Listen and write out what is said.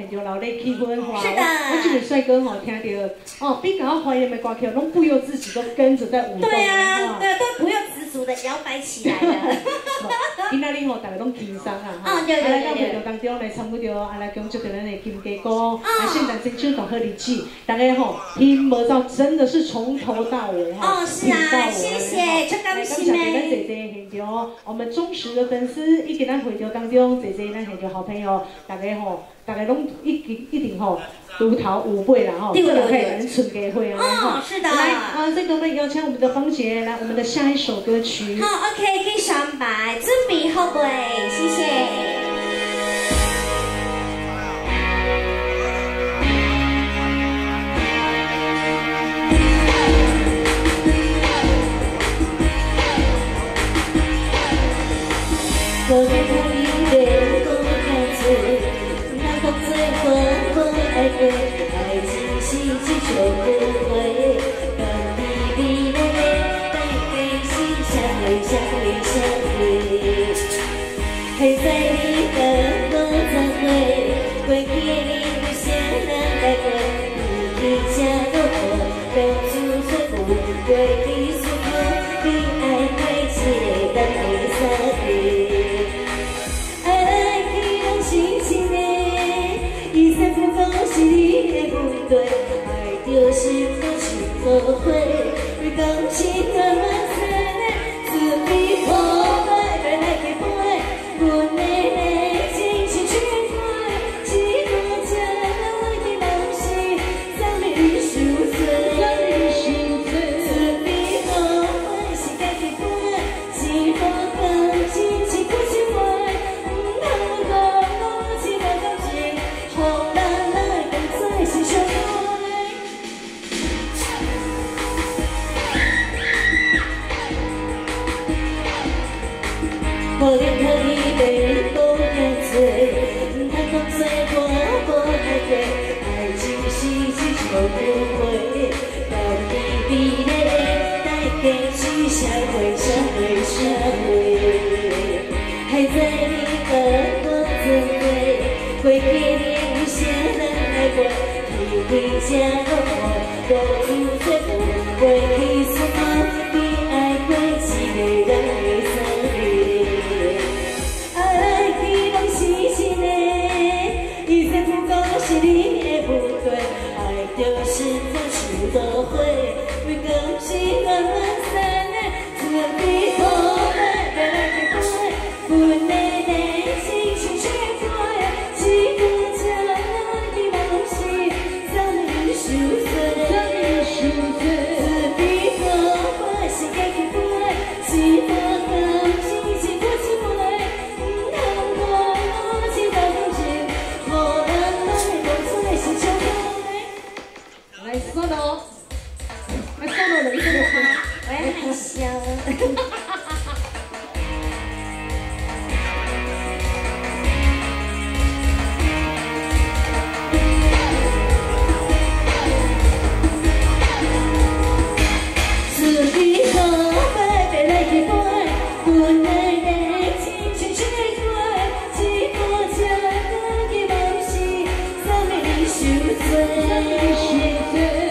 现场热烈气氛哇！ 是的， 我这个帅哥吼，听到哦，比较怀念的歌曲，拢不由自主都跟着在舞动。 对啊，对，都不由自主的摇摆起来了。 今仔日吼，大家拢轻松啊！ 哦，对。 来到会场当中来参与到来恭祝着咱的金鸡歌，来现场真唱大好日子，大家吼听无到真的是从头到尾哈。 哦，是啊，谢谢，就感谢咱姐姐现场，我们忠实的粉丝，以及咱会场当中姐姐咱现场好朋友，大家吼，大家拢一定吼。如桃五辈啦哈，这个可以人春给会啊。 哦，是的。 来，这个我们邀请我们的芳姐来，我们的下一首歌曲。 好 ，OK， 可以上白，准备好未？谢谢。爱情是一场误会，当你美丽带给心相会，还在你的路上回，过去的你有些人来过，你去家的我，到处说不过去束缚，你爱开启的黑色的，爱去让心情的，一生不够是你的不对，爱就是不去做回，为感情慢慢散的，自比破坏，再来给破坏，不内内情绪全坏，几多家的我的梦想，让你受罪，自比破坏，是该给破坏，是否感情是不是坏，不能够我是把感情，好难来跟在心上。我连可以被风干醉，太风吹过我还对，爱情是一场误会，到底比内带给去相会，还在你的我怎会，会给你一些人爱过，你回家的我，都住在不会提什么，比爱会几个人会生日。爱去拢是真的，一生不够是你的不对，爱就是这树的花，为感情慢慢散的，自比破坏，再来给破坏，不内内情绪全坏，几个家人的梦想，让你受罪，自比破坏，是该给破坏，是否感情是不是坏？ 来 solo， 来 solo 了一个吗？ 我也害羞。自己破坏，再来去破坏，不奈的情绪全坏，几个家的梦想，让你受罪。